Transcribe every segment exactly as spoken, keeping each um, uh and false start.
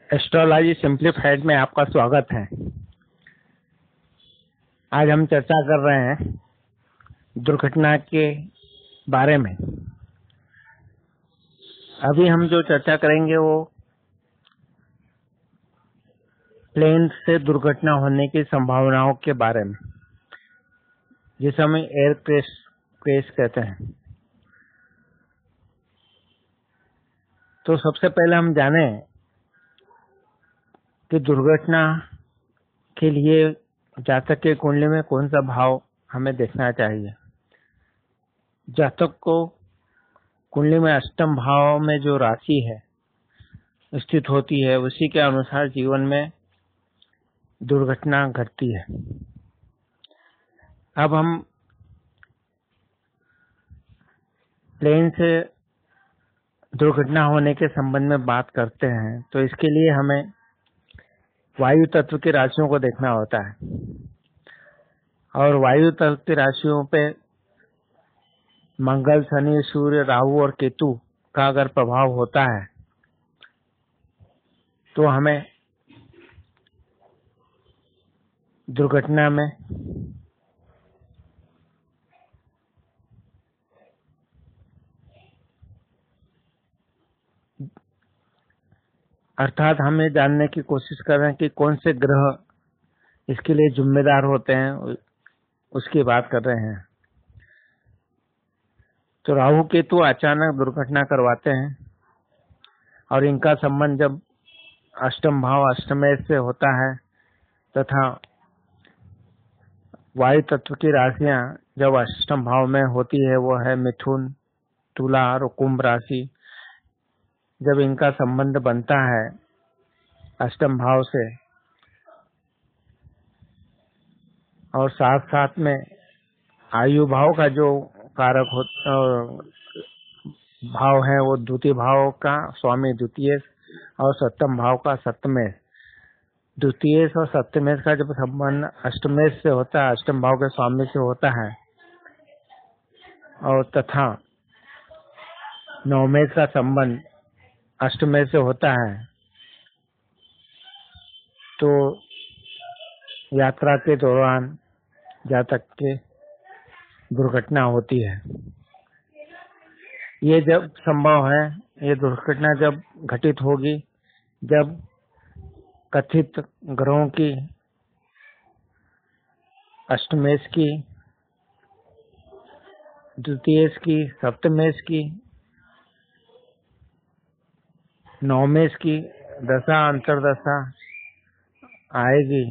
Astrology simplified में आपका स्वागत है। आज हम चर्चा कर रहे हैं दुर्घटना के बारे में। अभी हम जो चर्चा करेंगे वो प्लेन से दुर्घटना होने की संभावनाओं के बारे में, जिसे हम एयर क्रैश क्रैश कहते हैं। तो सबसे पहले हम जाने कि दुर्घटना के लिए जातक के कुंडली में कौन सा भाव हमें देखना चाहिए। जातक को कुंडली में अष्टम भाव में जो राशि है स्थित होती है, उसी के अनुसार जीवन में दुर्घटना घटती है। अब हम प्लेन से दुर्घटना होने के संबंध में बात करते हैं, तो इसके लिए हमें वायु तत्व की राशियों को देखना होता है। और वायु तत्व की राशियों पे मंगल, शनि, सूर्य, राहु और केतु का अगर प्रभाव होता है तो हमें दुर्घटना में अर्थात हम ये जानने की कोशिश कर रहे हैं कि कौन से ग्रह इसके लिए जिम्मेदार होते हैं, उसकी बात कर रहे हैं। तो राहु केतु अचानक दुर्घटना करवाते हैं और इनका संबंध जब अष्टम भाव अष्टमेश से होता है तथा वायु तत्व की राशियां जब अष्टम भाव में होती है, वो है मिथुन, तुला और कुंभ राशि। जब इनका संबंध बनता है अष्टम भाव से और साथ साथ में आयु भाव का जो कारक हो भाव है वो द्वितीय भाव का स्वामी द्वितीय और सप्तम भाव का सप्तमेश। द्वितीय और सप्तमेश का जब संबंध अष्टमेश से होता है, अष्टम भाव के स्वामी से होता है, और तथा नवमेश का संबंध अष्टमेश से होता है, तो यात्रा के दौरान जातक के दुर्घटना होती है। ये जब संभव है, ये दुर्घटना जब घटित होगी जब कथित ग्रहों की अष्टमेश की, द्वितीयेश की, सप्तमेश की, नवमेश की दशा अंतरदशा आएगी,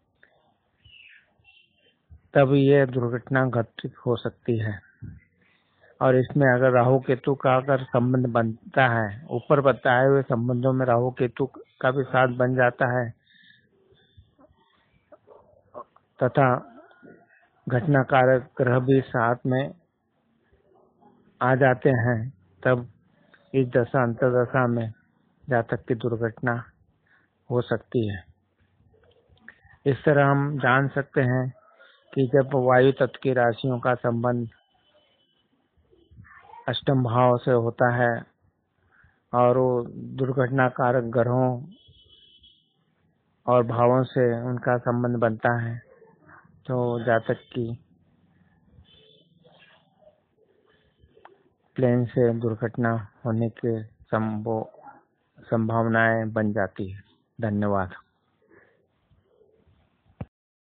तब ये दुर्घटना घटित हो सकती है। और इसमें अगर राहु केतु का अगर संबंध बनता है, ऊपर बताए हुए संबंधों में राहु केतु का भी साथ बन जाता है तथा घटना कारक ग्रह भी साथ में आ जाते हैं, तब इस दशा अंतरदशा में जातक की दुर्घटना हो सकती है। इस तरह हम जान सकते हैं कि जब वायु तत्व की राशियों का संबंध अष्टम भाव से होता है और वो दुर्घटना कारक ग्रहों और भावों से उनका संबंध बनता है, तो जातक की प्लेन से दुर्घटना होने के संभावनाएं बन जाती है। धन्यवाद।